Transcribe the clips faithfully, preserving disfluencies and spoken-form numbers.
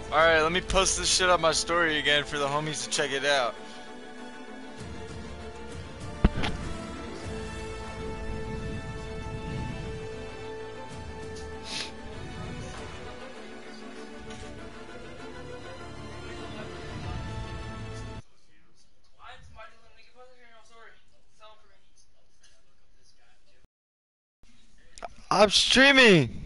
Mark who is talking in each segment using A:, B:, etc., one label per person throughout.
A: Alright, let me post this shit on my story again for the homies to check it out. I'm streaming!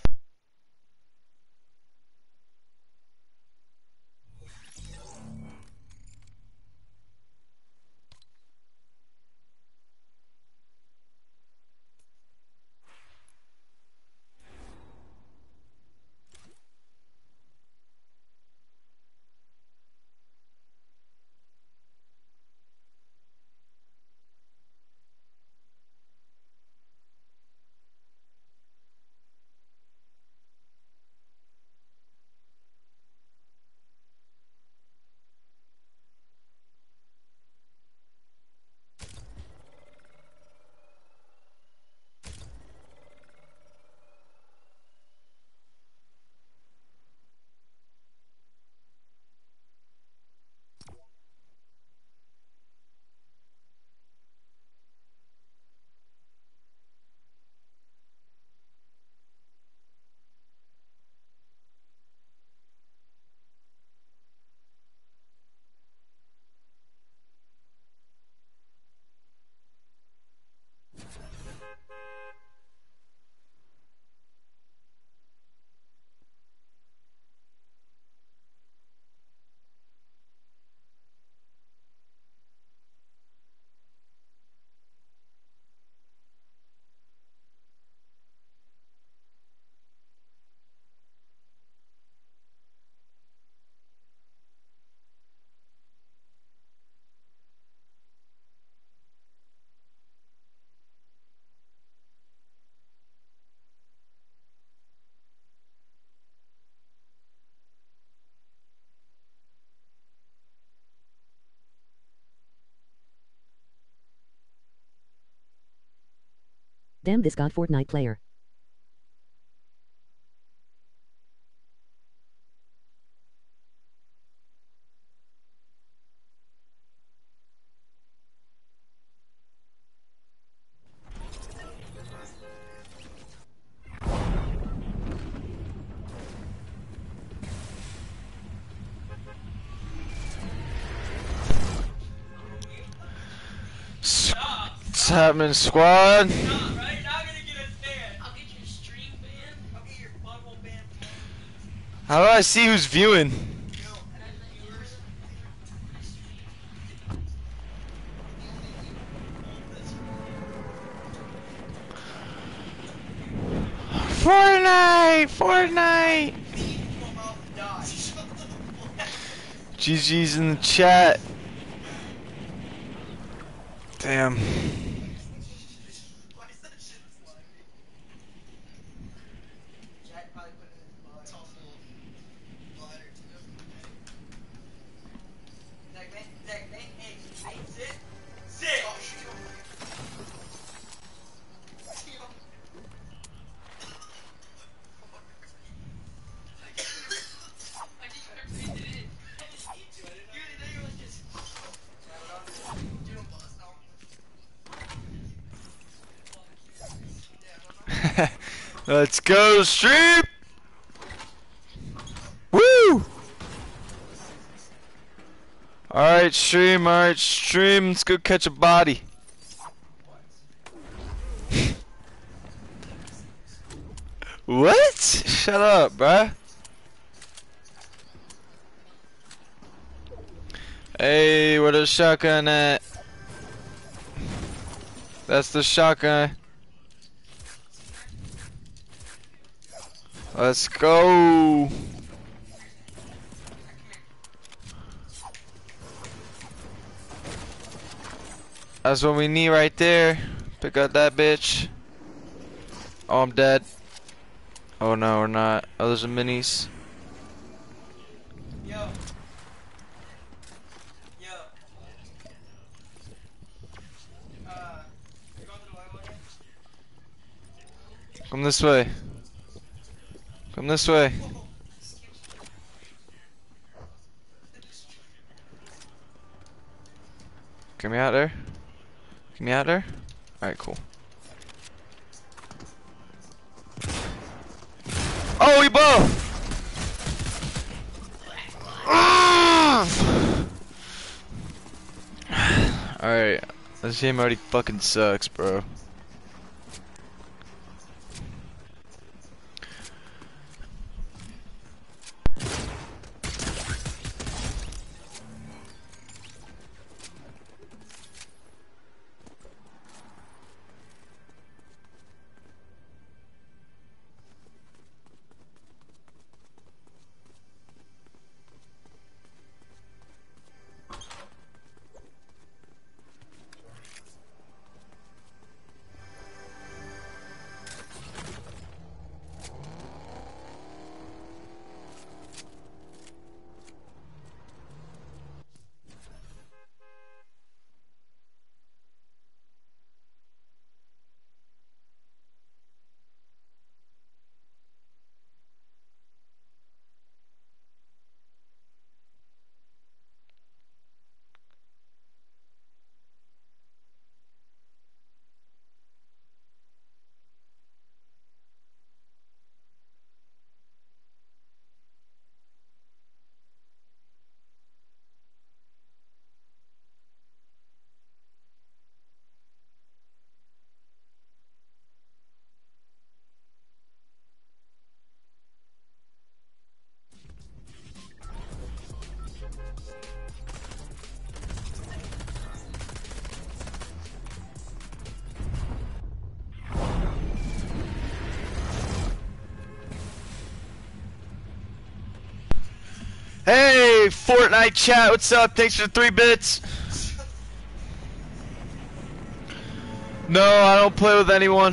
B: Damn this god Fortnite player.
A: What's happening, squad? How do I see who's viewing? Fortnite! Fortnite! G G's in the chat. Damn. Let's go, stream! Woo! Alright, stream, alright, stream. Let's go catch a body. What? Shut up, bruh. Hey, where the shotgun at? That's the shotgun. Let's go. That's what we need right there. Pick up that bitch. Oh, I'm dead. Oh no, we're not. Oh, there's a minis.
C: Yo. Yo. Uh, you going to the live again?
A: Come this way. Come this way. Get me out there. Get me out there. Alright, cool. Oh, we both! Alright, this game already fucking sucks, bro. Hey, Fortnite chat, what's up? Thanks for the three bits. No, I don't play with anyone.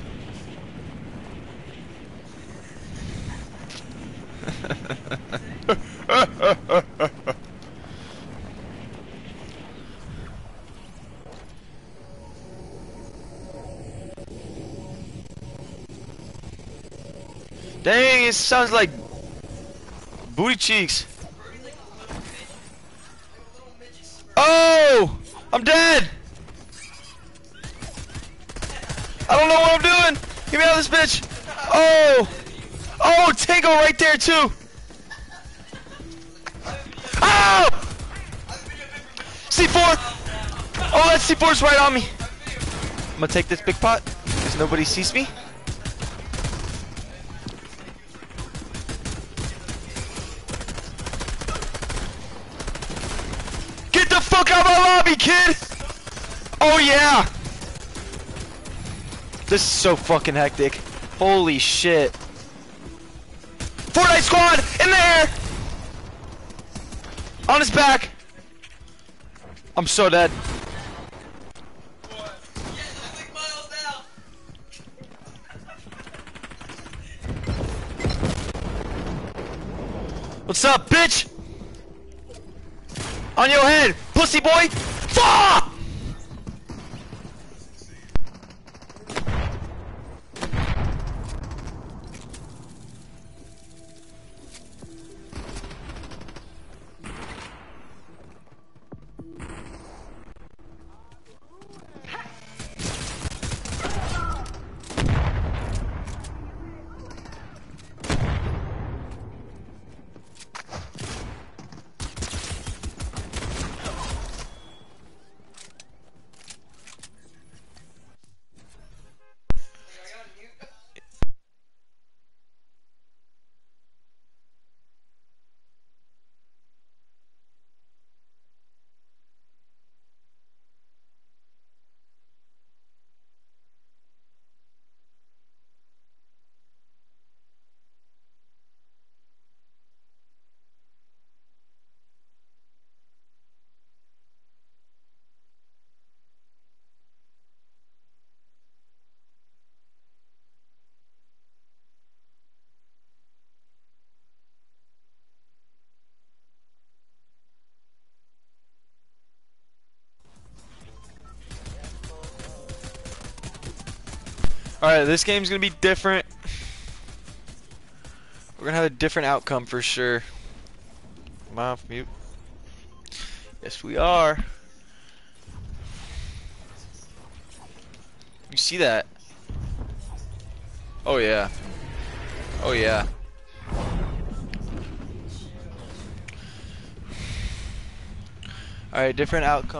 A: Dang, it sounds like booty cheeks. Oh! I'm dead! I don't know what I'm doing! Get me out of this bitch! Oh! Oh, Tango right there too! Oh! C four! Oh, that C four's right on me! I'm gonna take this big pot, because nobody sees me. Get the fuck out of my lobby, kid! Oh yeah! This is so fucking hectic. Holy shit. Fortnite squad! In the air! On his back! I'm so dead. What's up, bitch? On your head, pussy boy! Fuck! Alright, this game's gonna be different. We're gonna have a different outcome for sure. Am I off mute? Yes, we are. You see that? Oh yeah. Oh yeah. Alright, different outcome.